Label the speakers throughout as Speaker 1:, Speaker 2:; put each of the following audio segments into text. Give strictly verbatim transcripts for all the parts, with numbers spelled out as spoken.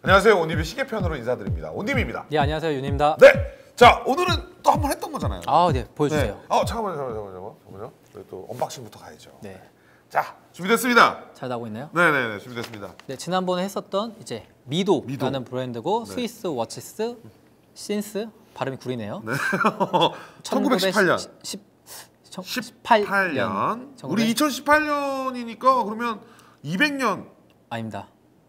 Speaker 1: 안녕하세요. 온니비 시계편으로 인사드립니다. 온니비입니다.
Speaker 2: 네, 안녕하세요. 윤입니다.
Speaker 1: 네. 자, 오늘은 또 한 번 했던 거잖아요.
Speaker 2: 아, 네. 보여주세요.
Speaker 1: 네. 어, 잠깐만요. 잠깐만요. 잠깐만요. 잠깐만요. 저희 또 언박싱부터 가야죠.
Speaker 2: 네.
Speaker 1: 자, 준비됐습니다.
Speaker 2: 잘 나오고 있나요?
Speaker 1: 네네네. 준비됐습니다.
Speaker 2: 네, 지난번에 했었던 이제 미도라는
Speaker 1: 미도.
Speaker 2: 브랜드고
Speaker 1: 네.
Speaker 2: 스위스 워치스 신스 발음이 구리네요.
Speaker 1: 네. 천구백십팔 년.
Speaker 2: 십팔 년.
Speaker 1: 우리 이천십팔 년이니까 그러면 이백 년.
Speaker 2: 아닙니다.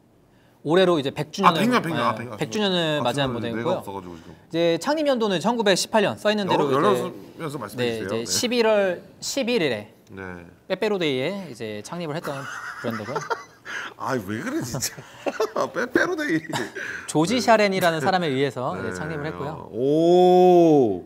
Speaker 2: 올해로 이제 백 주년을
Speaker 1: 아, 백 년, 백 년. 아, 백 년.
Speaker 2: 백 주년을
Speaker 1: 아,
Speaker 2: 맞이한
Speaker 1: 내가
Speaker 2: 모델이고요.
Speaker 1: 없어가지고 지금.
Speaker 2: 이제 창립 연도는 천구백십팔 년 써 있는 대로
Speaker 1: 열어면서 말씀해
Speaker 2: 네,
Speaker 1: 주세요.
Speaker 2: 이제
Speaker 1: 네.
Speaker 2: 십일월 십일일에
Speaker 1: 네.
Speaker 2: 빼빼로데이에 이제 창립을 했던 브랜드고요.
Speaker 1: 아, 왜 그래 진짜. 빼빼로데이.
Speaker 2: 조지 샤렌이라는 사람에 의해서 네. 창립을 했고요.
Speaker 1: 오.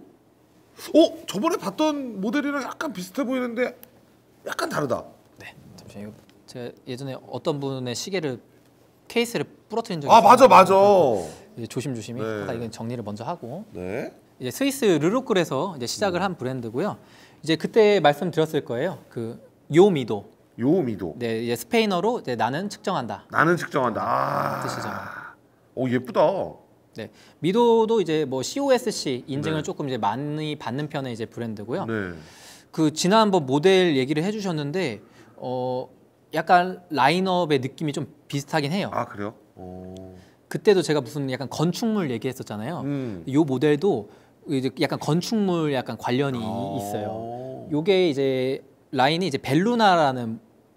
Speaker 1: 어, 저번에 봤던 모델이랑 약간 비슷해 보이는데 약간 다르다.
Speaker 2: 네, 잠시만요. 제가 예전에 어떤 분의 시계를 케이스를 부러뜨린 적이
Speaker 1: 아,
Speaker 2: 있어요.
Speaker 1: 맞아, 맞아.
Speaker 2: 이제 조심조심히
Speaker 1: 네.
Speaker 2: 하다 이건 정리를 먼저 하고.
Speaker 1: 네.
Speaker 2: 이제 스위스 르루클에서 이제 시작을 한 브랜드고요. 이제 그때 말씀드렸을 거예요. 그 요미도.
Speaker 1: 요미도.
Speaker 2: 네, 이제 스페인어로 이제 나는 측정한다.
Speaker 1: 나는 측정한다. 아.
Speaker 2: 뜻이죠.
Speaker 1: 오, 예쁘다.
Speaker 2: 네, 미도도 이제 뭐 씨오에스씨 인증을
Speaker 1: 네.
Speaker 2: 조금 이제 많이 받는 편의 이제 브랜드고요.
Speaker 1: 네.
Speaker 2: 그 지난번 모델 얘기를 해주셨는데 어 약간 라인업의 느낌이 좀 비슷하긴 해요.
Speaker 1: 아, 그래요? 오.
Speaker 2: 그때도 제가 무슨 약간 건축물 얘기했었잖아요.
Speaker 1: 음.
Speaker 2: 요 모델도 이제 약간 건축물 약간 관련이
Speaker 1: 아.
Speaker 2: 있어요. 요게 이제 라인이 이제 벨루나라는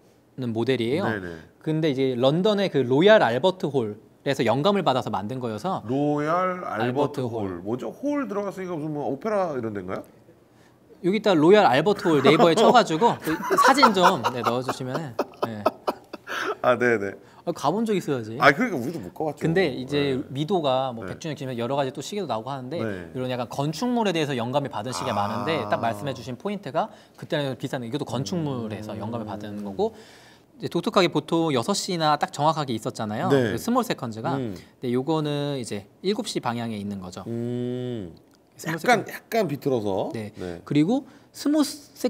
Speaker 2: 모델이에요.
Speaker 1: 네네.
Speaker 2: 근데 이제 런던의 그 로얄 알버트 홀에서 영감을 받아서 만든 거여서
Speaker 1: 로얄 알버트,
Speaker 2: 알버트
Speaker 1: 홀.
Speaker 2: 홀.
Speaker 1: 뭐죠? 홀 들어갔으니까 무슨 뭐 오페라 이런 데인가요?
Speaker 2: 여기다 로얄 알버트 홀 네이버에 쳐가지고 그 사진 좀 네, 넣어주시면 네.
Speaker 1: 아, 네네.
Speaker 2: 아, 가본 적 있어야지.
Speaker 1: 아, 그러니까 우리도 못 가봤죠.
Speaker 2: 근데 이제
Speaker 1: 네.
Speaker 2: 미도가 뭐
Speaker 1: 네.
Speaker 2: 백 주년 기념 여러 가지 또 시계도 나오고 하는데
Speaker 1: 네.
Speaker 2: 이런 약간 건축물에 대해서 영감을 받은 시계가
Speaker 1: 아.
Speaker 2: 많은데 딱 말씀해주신 포인트가 그때는 비싼 이것도 건축물에서 영감을 받은 거고 이제 독특하게 보통 여섯 시나 딱 정확하게 있었잖아요.
Speaker 1: 네.
Speaker 2: 그 스몰 세컨즈가.
Speaker 1: 음.
Speaker 2: 근데 요거는 이제 일곱 시 방향에 있는 거죠.
Speaker 1: 음.
Speaker 2: 스몰
Speaker 1: 약간
Speaker 2: 세컨-
Speaker 1: 약간 비틀어서.
Speaker 2: 네.
Speaker 1: 네.
Speaker 2: 그리고 스몰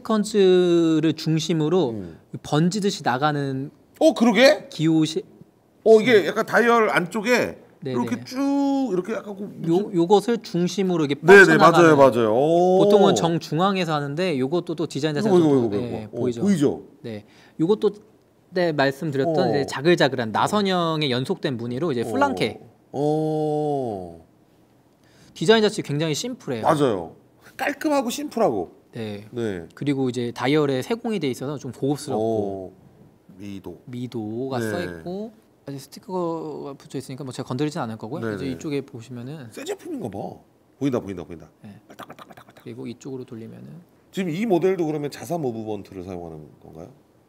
Speaker 2: 세컨즈를 중심으로
Speaker 1: 음.
Speaker 2: 번지듯이 나가는
Speaker 1: 어, 그러게?
Speaker 2: 기호시
Speaker 1: 어, 이게 약간 다이얼 안쪽에
Speaker 2: 네네.
Speaker 1: 이렇게 쭉 이렇게 약간 그
Speaker 2: 요 요것을 중심으로 이렇게
Speaker 1: 네네,
Speaker 2: 뻗쳐나가는
Speaker 1: 맞아요, 맞아요. 오.
Speaker 2: 보통은 정중앙에서 하는데 요것도 또 디자인
Speaker 1: 이거
Speaker 2: 자체가
Speaker 1: 이거
Speaker 2: 좀
Speaker 1: 이거
Speaker 2: 네,
Speaker 1: 이거. 어,
Speaker 2: 보이죠.
Speaker 1: 보이죠?
Speaker 2: 네, 요것도 때 말씀드렸던
Speaker 1: 어.
Speaker 2: 이제 자글자글한 나선형의 연속된 무늬로 이제 플랑케
Speaker 1: 오.
Speaker 2: 디자인 자체 굉장히 심플해요.
Speaker 1: 맞아요. 깔끔하고 심플하고.
Speaker 2: 네.
Speaker 1: 네.
Speaker 2: 그리고 이제 다이얼에 세공이 돼 있어서 좀 고급스럽고
Speaker 1: 오. 미도.
Speaker 2: 미도가
Speaker 1: 네.
Speaker 2: 써 있고 아직 스티커가 붙여 있으니까 뭐 제가 건드리진 않을 거고요.
Speaker 1: 네네.
Speaker 2: 이제 이쪽에 보시면은
Speaker 1: 새 제품인가 봐. 보인다, 보인다, 보인다.
Speaker 2: 네.
Speaker 1: 빨딱빨딱빨딱빨딱.
Speaker 2: 그리고 이쪽으로 돌리면은
Speaker 1: 지금 이 모델도 그러면 자사 무브먼트를 사용하는 건가요?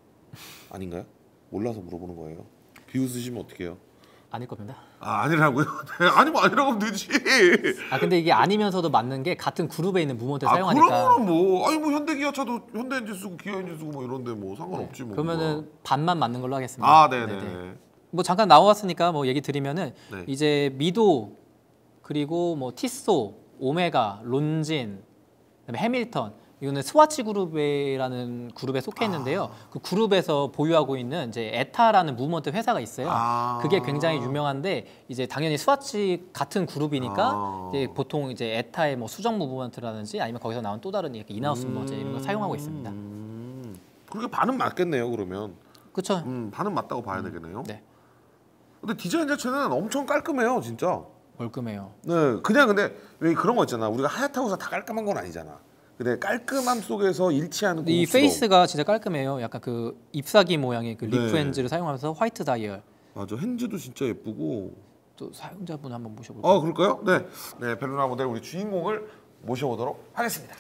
Speaker 1: 아닌가요? 몰라서 물어보는 거예요. 비웃으시면 어떡해요?
Speaker 2: 아닐 겁니다.
Speaker 1: 아, 아니라고요? 네, 아니면 아니라고 하면 되지.
Speaker 2: 아 근데 이게 아니면서도 맞는 게 같은 그룹에 있는 무모델
Speaker 1: 아,
Speaker 2: 사용하니까
Speaker 1: 그러면 뭐 아니 뭐 현대기아차도 현대엔진 쓰고 기아엔진 쓰고 뭐 이런데 뭐 상관없지 뭐.
Speaker 2: 그러면은 반만 맞는 걸로 하겠습니다.
Speaker 1: 아, 네네.
Speaker 2: 네네. 뭐 잠깐 나왔으니까 뭐 얘기 드리면은
Speaker 1: 네.
Speaker 2: 이제 미도 그리고 뭐 티소, 오메가, 론진, 그다음에 해밀턴 이거는 스와치 그룹이라는 그룹에 속해 있는데요.
Speaker 1: 아.
Speaker 2: 그 그룹에서 보유하고 있는 이제 에타라는 무브먼트 회사가 있어요.
Speaker 1: 아.
Speaker 2: 그게 굉장히 유명한데 이제 당연히 스와치 같은 그룹이니까
Speaker 1: 아.
Speaker 2: 이제 보통 이제 에타의 뭐 수정 무브먼트라든지 아니면 거기서 나온 또 다른 이렇게 인하우스 무브먼트 이런 걸 사용하고 있습니다.
Speaker 1: 음. 그렇게 반은 맞겠네요, 그러면.
Speaker 2: 그렇죠?
Speaker 1: 음, 반은 맞다고 봐야 되겠네요.
Speaker 2: 네.
Speaker 1: 근데 디자인 자체는 엄청 깔끔해요, 진짜.
Speaker 2: 멀끔해요.
Speaker 1: 네, 그냥 근데 왜 그런 거 있잖아. 우리가 하얗다고 해서 다 깔끔한 건 아니잖아. 근데 깔끔함 속에서 일치하는
Speaker 2: 이
Speaker 1: 고급스러움.
Speaker 2: 페이스가 진짜 깔끔해요. 약간 그 잎사귀 모양의 그
Speaker 1: 네.
Speaker 2: 리프 핸즈를 사용하면서 화이트 다이얼.
Speaker 1: 맞아, 핸즈도 진짜 예쁘고.
Speaker 2: 또 사용자분 한번 모셔볼까요?
Speaker 1: 아, 그럴까요? 네, 네, 벨루나 모델 우리 주인공을 모셔보도록 하겠습니다.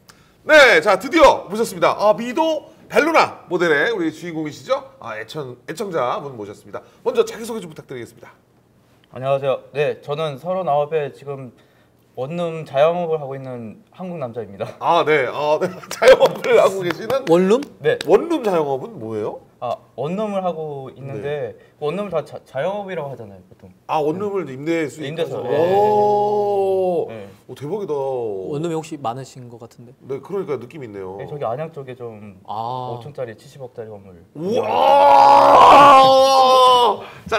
Speaker 1: 네, 자 드디어 모셨습니다. 아, 미도 벨루나 모델의 우리 주인공이시죠? 아, 애청 애청자분 모셨습니다. 먼저 자기 소개 좀 부탁드리겠습니다.
Speaker 3: 안녕하세요. 네, 저는 서른아홉에 지금 원룸 자영업을 하고 있는 한국 남자입니다.
Speaker 1: 아, 네, 아, 네. 자영업을 하고 계시는
Speaker 2: 원룸?
Speaker 3: 네,
Speaker 1: 원룸 자영업은 뭐예요?
Speaker 3: 아 원룸을 하고 있는데 그 원룸을 다 자, 자영업이라고 하잖아요, 보통.
Speaker 1: 아, 원룸을 임대할 수
Speaker 3: 임대해서,
Speaker 1: 있어서.
Speaker 3: 네.
Speaker 1: 오,
Speaker 3: 네.
Speaker 1: 오, 대박이다.
Speaker 2: 원룸이 혹시 많으신 것 같은데.
Speaker 1: 네, 그러니까 느낌 있네요.
Speaker 3: 네, 저기 안양 쪽에 좀
Speaker 2: 아.
Speaker 3: 오천짜리 칠십억짜리 건물.
Speaker 1: 우와! 자,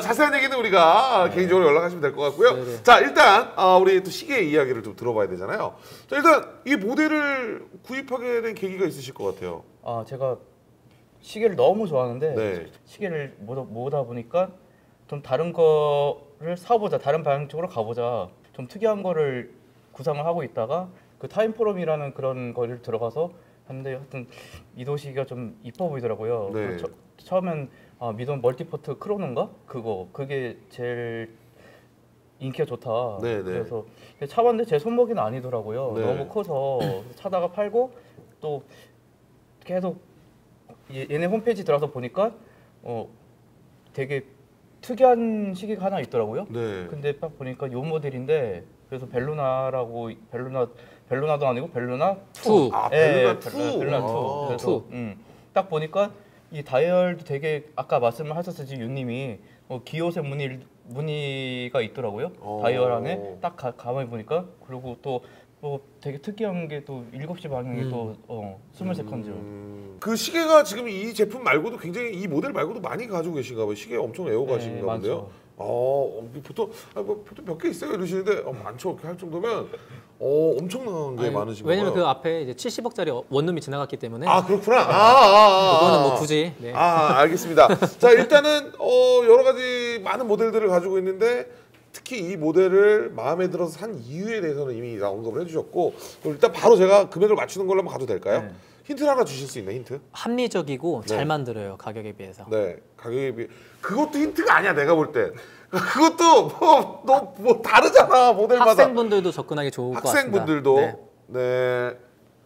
Speaker 1: 자세한 얘기는 우리가
Speaker 2: 네.
Speaker 1: 개인적으로 연락하시면 될 것 같고요.
Speaker 2: 네네.
Speaker 1: 자, 일단 아, 우리 또 시계 이야기를 좀 들어봐야 되잖아요. 자, 일단 이 모델을 구입하게 된 계기가 있으실 것 같아요.
Speaker 3: 아 제가 시계를 너무 좋아하는데
Speaker 1: 네.
Speaker 3: 시계를 모다, 모으다 보니까 좀 다른 거를 사보자, 다른 방향 쪽으로 가보자, 좀 특이한 거를 구상을 하고 있다가 그 타임포럼이라는 그런 거를 들어가서 하는데 하여튼 미도 시계가 좀 이뻐 보이더라고요.
Speaker 1: 네.
Speaker 3: 그래서 처, 처음엔 아, 미도 멀티포트 크로노인가? 그거 그게 제일 인기가 좋다.
Speaker 1: 네, 네.
Speaker 3: 그래서 차봤는데 제 손목이는 아니더라고요.
Speaker 1: 네.
Speaker 3: 너무 커서 차다가 팔고 또 계속 얘- 얘네 홈페이지 들어가서 보니까 어 되게 특이한 시계가 하나 있더라고요.
Speaker 1: 네.
Speaker 3: 근데 딱 보니까 요 모델인데 그래서 벨루나라고 벨루나 벨루나도 아니고 벨루나
Speaker 2: 투.
Speaker 1: 아,
Speaker 3: 예,
Speaker 1: 벨루나
Speaker 3: 예,
Speaker 1: 투.
Speaker 3: 벨루나 투.
Speaker 1: 아.
Speaker 3: 그래서
Speaker 2: 투.
Speaker 3: 음, 딱 보니까 이 다이얼도 되게 아까 말씀을 하셨듯이 유님이 어, 기호색 무늬 무늬가 있더라고요.
Speaker 1: 어.
Speaker 3: 다이얼 안에 딱 가, 가만히 보니까 그리고 또 뭐 되게 특이한 게 또 일곱 시 방향이
Speaker 2: 음.
Speaker 3: 또 어, 이십 세컨즈.
Speaker 1: 음, 그 시계가 지금 이 제품 말고도 굉장히 이 모델 말고도 많이 가지고 계신가 봐요. 시계 엄청 애호가신가
Speaker 3: 네,
Speaker 1: 본데요.
Speaker 3: 많죠.
Speaker 1: 어, 보통 아, 뭐 보통 몇 개 있어요 이러시는데 어, 많죠 이렇게 할 정도면 어, 엄청난 게
Speaker 2: 아니,
Speaker 1: 많으신
Speaker 2: 왜냐면
Speaker 1: 거예요.
Speaker 2: 그 앞에 이제 칠십억짜리 원룸이 지나갔기 때문에
Speaker 1: 아 그렇구나. 아, 아, 아, 아.
Speaker 2: 그거는 뭐 굳이 네.
Speaker 1: 아 알겠습니다. 자 일단은 어, 여러 가지 많은 모델들을 가지고 있는데 특히 이 모델을 마음에 들어서 산 이유에 대해서는 이미 다 언급을 해주셨고 그럼 일단 바로 제가 금액을 맞추는 걸로 한번 가도 될까요?
Speaker 3: 네.
Speaker 1: 힌트 하나 주실 수 있나요? 힌트?
Speaker 2: 합리적이고
Speaker 1: 네.
Speaker 2: 잘 만들어요 가격에 비해서.
Speaker 1: 네 가격에 비해 그것도 힌트가 아니야 내가 볼 때. 그것도 뭐 너 뭐 다르잖아 모델마다.
Speaker 2: 학생분들도 접근하기 좋을 것 같습니다.
Speaker 1: 학생분들도
Speaker 2: 네.
Speaker 1: 네.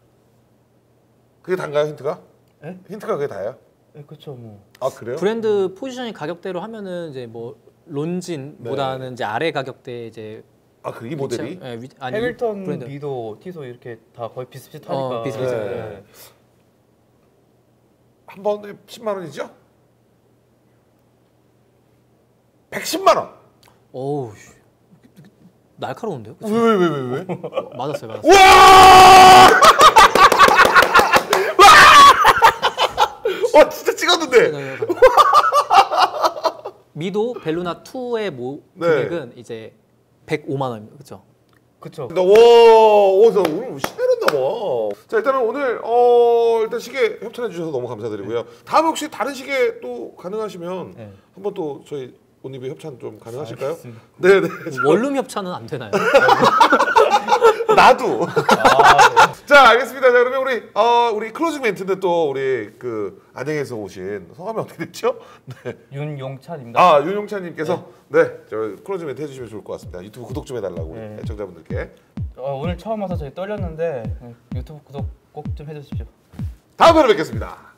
Speaker 1: 그게 단가요 힌트가?
Speaker 3: 예?
Speaker 1: 힌트가 그게 다예요?
Speaker 3: 네, 그렇죠 뭐.
Speaker 1: 아 그래요?
Speaker 2: 브랜드 포지셔닝 가격대로 하면은 이제 뭐 론진보다는 이제 아래 가격대 이제
Speaker 1: 아 그 이 모델이?
Speaker 2: 예, 위- 아니
Speaker 3: 해밀턴,
Speaker 2: 브랜드.
Speaker 3: 미도, 티소 이렇게 다 거의 비슷비슷하니까.
Speaker 2: 어, 비슷비슷해요.
Speaker 3: 네.
Speaker 1: 한 번에 십만 원이죠? 백십만 원.
Speaker 2: 어우 씨. 날카로운데요? 그쵸?
Speaker 1: 왜 왜 왜 왜 왜?
Speaker 2: 맞았어요, 맞았어요.
Speaker 1: 와! 와! 와 진짜 찍었는데.
Speaker 2: 네, 미도 벨루나 투의 모
Speaker 1: 네.
Speaker 2: 금액은 이제 백오만 원입니다. 그렇죠?
Speaker 3: 그쵸.
Speaker 1: 나 와, 오, 나 오늘 신내렸나 봐. 자 일단은 오늘 어 일단 시계 협찬해 주셔서 너무 감사드리고요. 다음에 혹시 다른 시계 또 가능하시면
Speaker 3: 네.
Speaker 1: 한번 또 저희 온리뷰 협찬 좀 가능하실까요?
Speaker 3: 알겠습니다.
Speaker 1: 네네.
Speaker 2: 원룸 협찬은 안 되나요?
Speaker 1: 나도.
Speaker 3: 아, 네.
Speaker 1: 자 알겠습니다. 자 그러면 우리 어 우리 클로징 멘트인데 또 우리 그 안양에서 오신 성함이 어떻게 됐죠? 네.
Speaker 3: 윤용찬입니다.
Speaker 1: 아 윤용찬님께서 네, 저 클로징 멘트 해주시면 좋을 것 같습니다. 유튜브 구독 좀 해달라고 우리
Speaker 3: 네.
Speaker 1: 애청자분들께.
Speaker 3: 어, 오늘 처음 와서 저희 떨렸는데 네, 유튜브 구독 꼭 좀 해주십시오.
Speaker 1: 다음 회로 뵙겠습니다.